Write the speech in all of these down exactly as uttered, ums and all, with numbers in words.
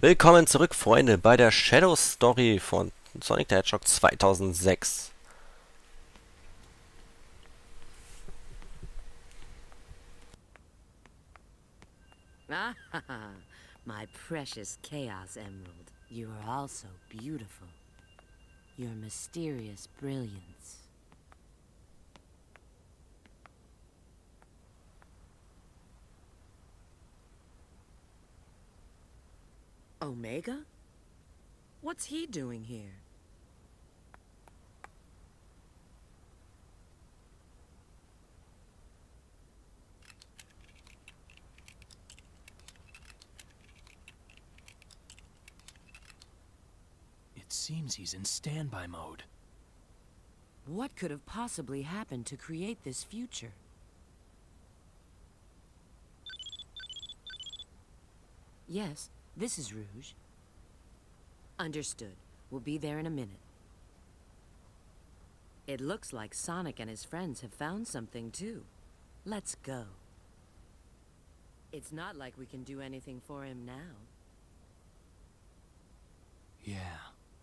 Willkommen zurück, Freunde, bei der Shadow Story von Sonic the Hedgehog zweitausendsechs. Ah, my precious Chaos Emerald. You are also beautiful. Your mysterious brilliance. Omega? What's he doing here? It seems he's in standby mode. What could have possibly happened to create this future? Yes, this is Rouge. Understood. We'll be there in a minute. It looks like Sonic and his friends have found something too. Let's go. It's not like we can do anything for him now. Yeah.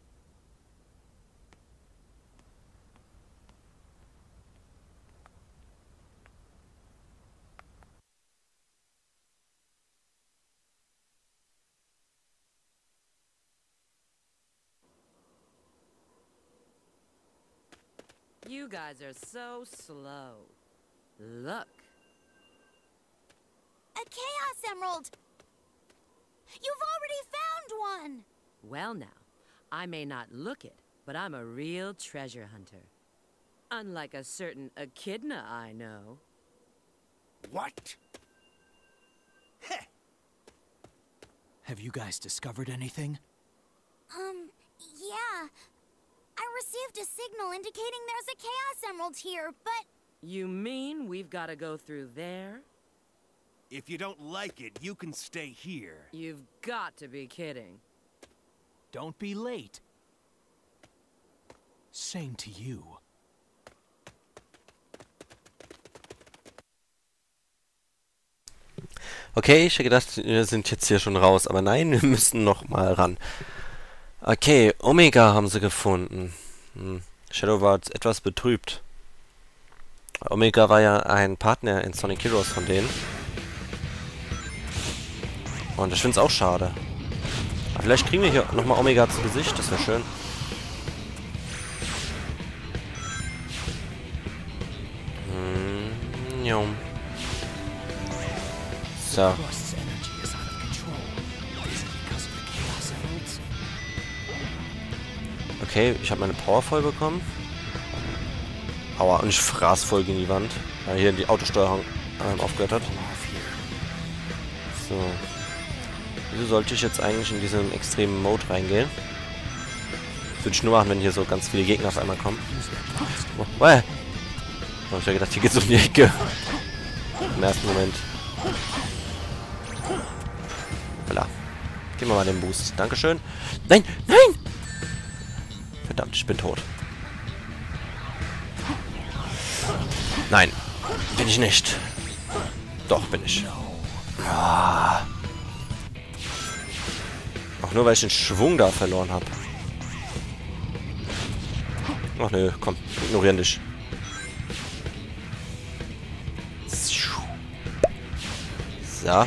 You guys are so slow. Look. A Chaos Emerald! You've already found one! Well now, I may not look it, but I'm a real treasure hunter. Unlike a certain echidna I know. What? Heh. Have you guys discovered anything? Um, yeah. I received a signal indicating there's a Chaos Emerald here, but... You mean we've got to go through there? If you don't like it, you can stay here. You've got to be kidding. Don't be late. Same to you. Okay, ich hätte gedacht, wir sind jetzt hier schon raus, aber nein, wir müssen noch mal ran. Okay, Omega haben sie gefunden. Hm. Shadow war etwas betrübt. Omega war ja ein Partner in Sonic Heroes von denen. Und ich finde es auch schade. Aber vielleicht kriegen wir hier nochmal Omega zu Gesicht, das wäre schön. Hm, jo. So. Okay, ich habe meine Power voll bekommen. Aua, und ich fraß voll gegen die Wand. Weil hier die Autosteuerung ähm, aufgehört hat. So. Wieso sollte ich jetzt eigentlich in diesen extremen Mode reingehen? Das würde ich nur machen, wenn hier so ganz viele Gegner auf einmal kommen. Oh, oh, oh, ich habe gedacht, hier geht's um die Ecke. Im ersten Moment. Voilà. Geben wir mal den Boost. Dankeschön. Nein! Nein! Verdammt, ich bin tot. Nein. Bin ich nicht. Doch, bin ich. Ah. Auch nur, weil ich den Schwung da verloren habe. Ach nö, komm. Ignorieren dich. So.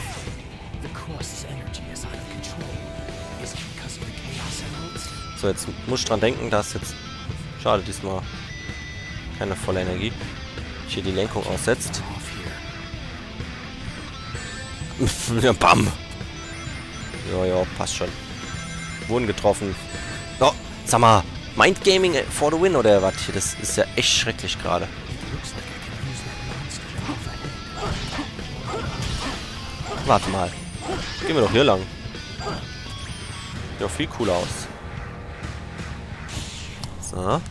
So, jetzt muss ich dran denken, dass jetzt... Schade, diesmal keine volle Energie. Hier die Lenkung aussetzt. Ja, bam. Ja, ja, passt schon. Wurden getroffen. Oh, sag mal, Mindgaming for the win oder was? Hier, das ist ja echt schrecklich gerade. Warte mal. Gehen wir doch hier lang. Sieht doch viel cooler aus. So.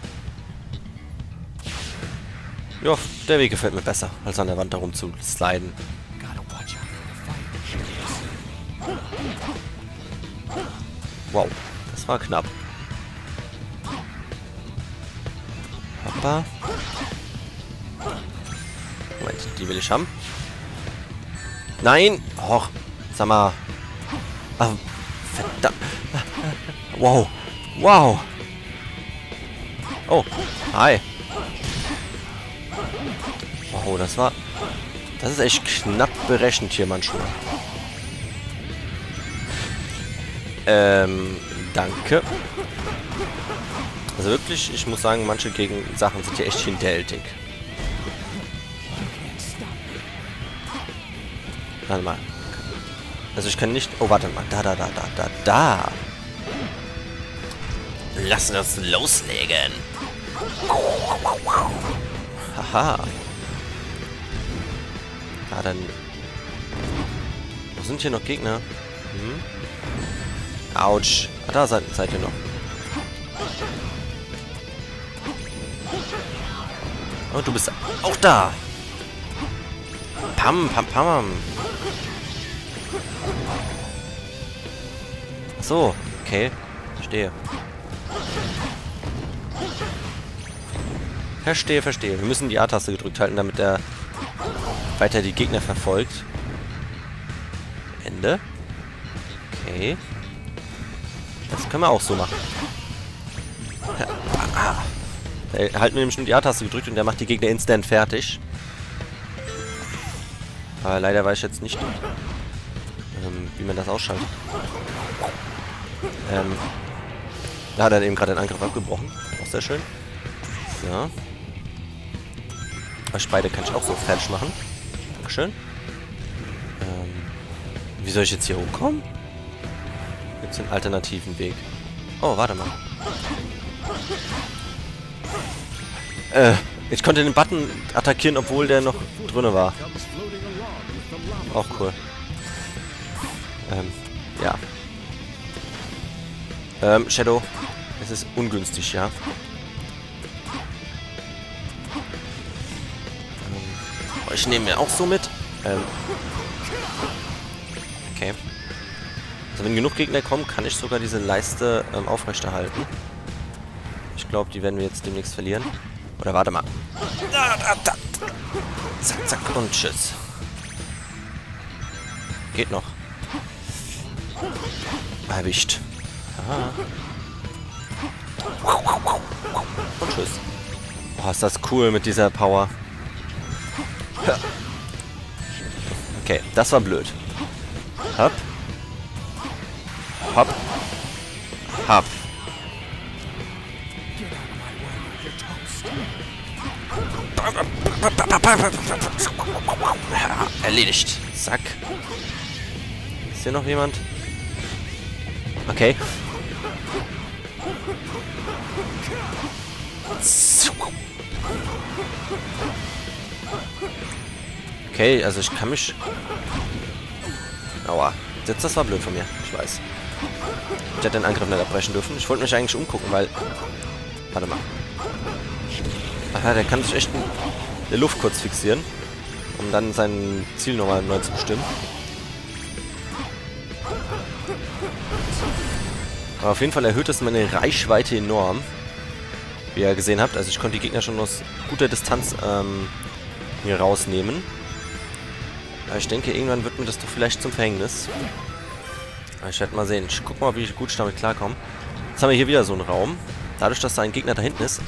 Ja, der Weg gefällt mir besser, als an der Wand darum zu sliden. Wow, das war knapp. Papa. Moment, die will ich haben. Nein! Och, sag mal. Ach, Verdammt. Wow. Wow. Oh. Hi. Wow, das war... Das ist echt knapp berechnet hier manchmal. Ähm, danke. Also wirklich, ich muss sagen, manche Gegensachen sind hier echt hinterhältig. Warte mal. Also ich kann nicht... Oh, warte mal. Da, da, da, da, da, da. Lassen wir uns loslegen. Haha. Ja, dann... Wo sind hier noch Gegner? Hm? Autsch. Ah, da seid, seid ihr noch. Oh, du bist auch da. Pam, pam, pam. So, okay. Verstehe. Verstehe, verstehe. Wir müssen die A-Taste gedrückt halten, damit er weiter die Gegner verfolgt. Ende. Okay. Das können wir auch so machen. Ah. Da halten wir nämlich nur die A-Taste gedrückt und der macht die Gegner instant fertig. Aber leider weiß ich jetzt nicht, ähm, wie man das ausschaltet. Ähm, da hat er eben gerade den Angriff abgebrochen. Auch sehr schön. So. Euch beide kann ich auch so fertig machen. Dankeschön. Ähm, wie soll ich jetzt hier hochkommen? Gibt es einen alternativen Weg? Oh, warte mal. Äh, ich konnte den Button attackieren, obwohl der noch drinne war. Auch cool. Ähm, ja. Ähm, Shadow. Es ist ungünstig, ja. Ähm, ich nehme mir auch so mit. Ähm, okay. Also wenn genug Gegner kommen, kann ich sogar diese Leiste ähm, aufrechterhalten. Ich glaube, die werden wir jetzt demnächst verlieren. Oder warte mal. Zack, zack und tschüss. Geht noch. Erwischt. Aha. Und tschüss. Boah, ist das cool mit dieser Power. Okay, das war blöd. Hopp. Hopp. Hopp. Ja, erledigt. Zack. Ist hier noch jemand? Okay. Okay, also ich kann mich... Aua. Jetzt, das war blöd von mir. Ich weiß. Ich hätte den Angriff nicht abbrechen dürfen. Ich wollte mich eigentlich umgucken, weil... Warte mal. Aha, der kann sich echt in der Luft kurz fixieren, um dann sein Ziel nochmal neu zu bestimmen. Aber auf jeden Fall erhöht es meine Reichweite enorm. Wie ihr gesehen habt. Also ich konnte die Gegner schon aus guter Distanz ähm, hier rausnehmen. Aber ich denke, irgendwann wird mir das doch vielleicht zum Verhängnis. Aber ich werde mal sehen. Ich guck mal, wie gut ich damit klarkomme. Jetzt haben wir hier wieder so einen Raum. Dadurch, dass da ein Gegner da hinten ist,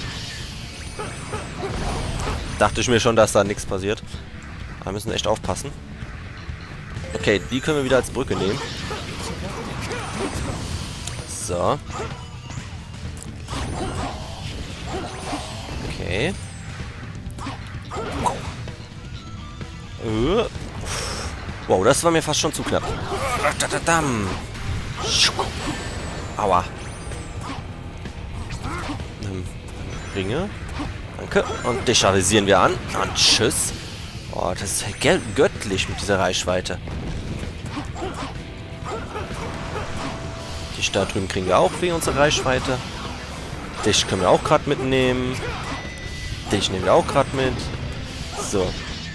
dachte ich mir schon, dass da nichts passiert. Aber wir müssen echt aufpassen. Okay, die können wir wieder als Brücke nehmen. So. Okay. Uh. Wow, das war mir fast schon zu knapp. Aua. Ähm, Ringe. Danke. Und dich avisieren wir an. Und tschüss. Oh, das ist göttlich mit dieser Reichweite. Die da drüben kriegen wir auch wegen unserer Reichweite. Dich können wir auch gerade mitnehmen. Dich nehmen wir auch gerade mit. So.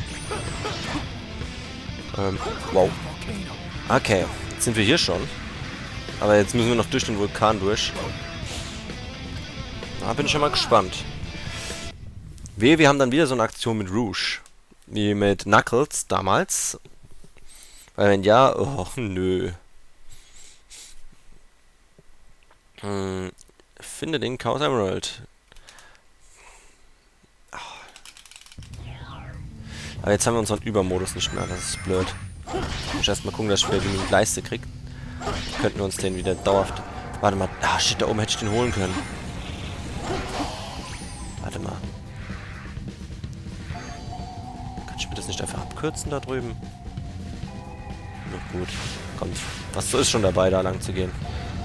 Ähm, wow. Okay, jetzt sind wir hier schon. Aber jetzt müssen wir noch durch den Vulkan durch. Da bin ich schon mal gespannt. Wehe, wir haben dann wieder so eine Aktion mit Rouge. Wie mit Knuckles damals. Weil wenn ja, oh nö. Hm, finde den Chaos Emerald. Aber jetzt haben wir unseren Übermodus nicht mehr. Das ist blöd. Ich muss erstmal gucken, dass ich wieder genügend Leiste kriege. Könnten wir uns den wieder dauerhaft... Warte mal. Ah, shit, da oben hätte ich den holen können. Warte mal. Kann ich mir das nicht einfach abkürzen da drüben? Na gut. Kommt. Was ist schon dabei, da lang zu gehen?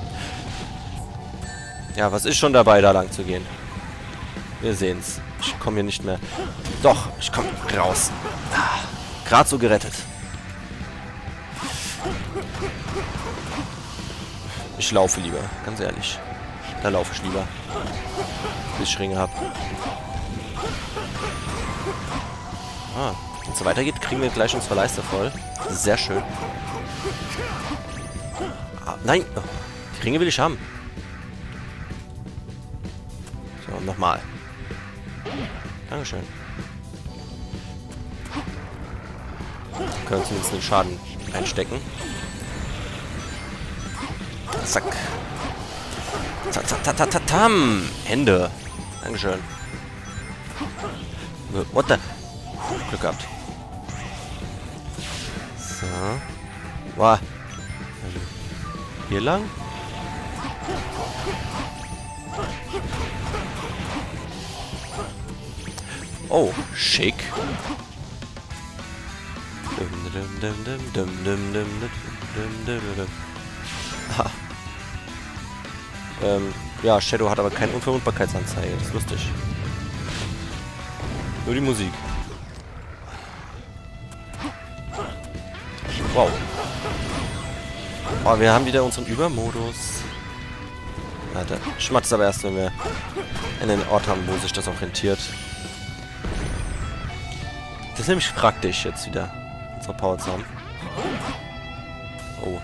Ja, was ist schon dabei, da lang zu gehen? Wir sehen's. Ich komme hier nicht mehr... Doch, ich komme raus. Ah, gerade so gerettet. Ich laufe lieber, ganz ehrlich. Da laufe ich lieber. Bis ich Ringe habe. Ah, wenn es so weitergeht, kriegen wir gleich unsere Leiste voll. Sehr schön. Ah, nein! Oh, die Ringe will ich haben. So, nochmal. Dankeschön. Können wir zumindest den Schaden einstecken. Zack. Zack, zack, zack, zack, zack, tam. Hände. Dankeschön. What the... Glück gehabt. So. Wow. Hier lang? Oh, schick. Ha. Ähm, ja, Shadow hat aber keine Unverwundbarkeitsanzeige. Das ist lustig. Nur die Musik. Wow. Oh, wir haben wieder unseren Übermodus. Warte, ich mach das aber erst, wenn wir in den Ort haben, wo sich das auch rentiert. Das ist nämlich praktisch jetzt wieder, unsere Power zu haben. Oh.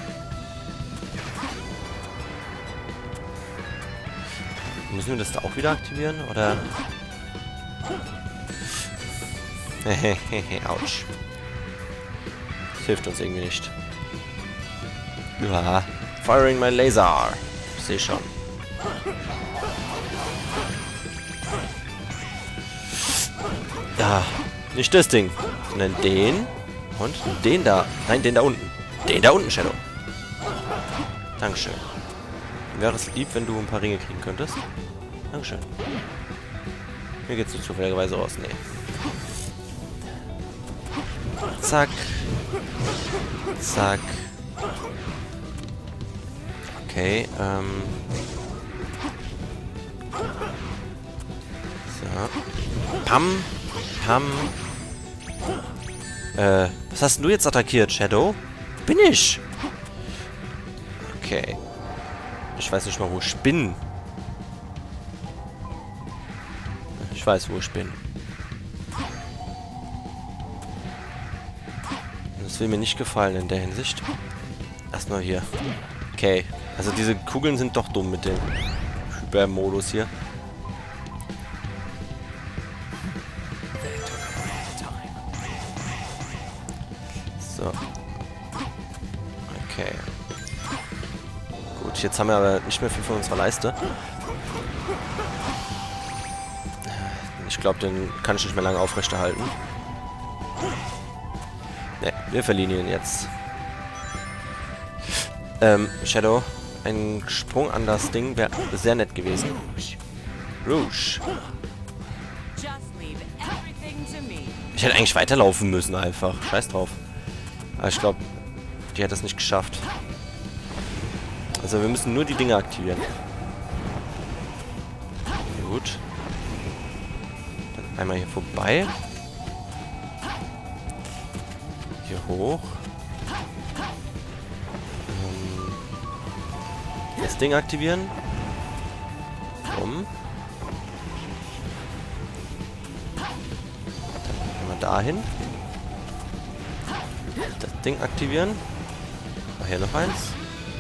Müssen wir das da auch wieder aktivieren, oder? Hehehe, ouch. Das hilft uns irgendwie nicht. Ja, firing my laser. Ich sehe schon. Ja, nicht das Ding, sondern den und den da. Nein, den da unten. Den da unten, Shadow. Dankeschön. Wäre es lieb, wenn du ein paar Ringe kriegen könntest? Dankeschön. Mir geht's nicht zufälligerweise raus. Nee. Zack. Zack. Okay, ähm. So. Pam. Pam. Äh, was hast denn du jetzt attackiert, Shadow? Wo bin ich? Okay. Ich weiß nicht mal, wo ich bin. Ich weiß, wo ich bin. Das will mir nicht gefallen in der Hinsicht. Erstmal hier. Okay. Also diese Kugeln sind doch dumm mit dem Hypermodus hier. So. Okay. Gut, jetzt haben wir aber nicht mehr viel von unserer Leiste. Ich glaube, den kann ich nicht mehr lange aufrechterhalten. Ne, wir verlieren ihn jetzt. Ähm, Shadow, ein Sprung an das Ding wäre sehr nett gewesen. Rouge. Ich hätte eigentlich weiterlaufen müssen einfach. Scheiß drauf. Aber ich glaube, die hat das nicht geschafft. Also wir müssen nur die Dinge aktivieren. Gut. Dann einmal hier vorbei. Hier hoch. Ähm, das Ding aktivieren. Um. Dann einmal dahin. Das Ding aktivieren. Ach, hier noch eins.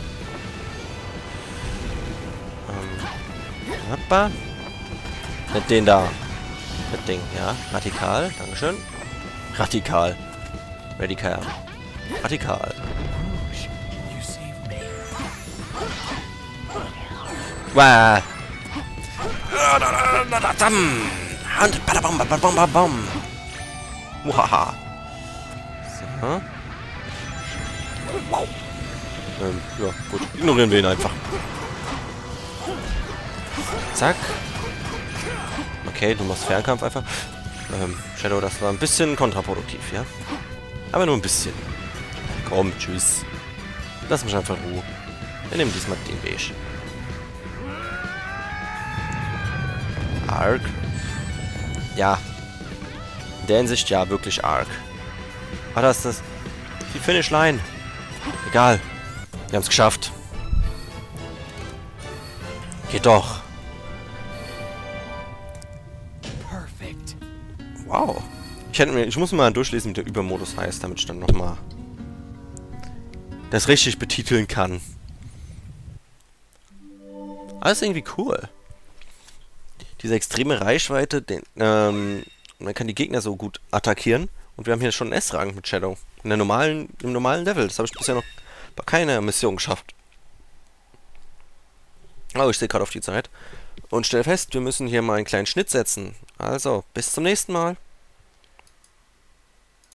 Ähm. Hoppa. Nicht den da. Das Ding, ja. Radikal. Dankeschön. Radikal. Radikal. Radikal. Wow. Hand, badabam, badabam, badabam. Muhaha. So. Ähm, ja, gut. Ignorieren wir ihn einfach. Zack. Okay, du machst Fernkampf einfach. Ähm, Shadow, das war ein bisschen kontraproduktiv, ja? Aber nur ein bisschen. Komm, tschüss. Lass mich einfach in Ruhe. Wir nehmen diesmal den Beige. Arc. Ja. In der Hinsicht ja, wirklich Arc. Ah, das ist das. Die Finishline. Egal. Wir haben es geschafft. Geht doch. Perfect. Wow. Ich, hätte mir, ich muss mal durchlesen, wie der Übermodus heißt, damit ich dann nochmal das richtig betiteln kann. Alles irgendwie cool. Diese extreme Reichweite, den, ähm, man kann die Gegner so gut attackieren. Und wir haben hier schon einen S-Rang mit Shadow. In der normalen, im normalen Level. Das habe ich bisher noch bei keiner Mission geschafft. Oh, ich sehe gerade auf die Zeit. Und stell fest, wir müssen hier mal einen kleinen Schnitt setzen. Also, bis zum nächsten Mal.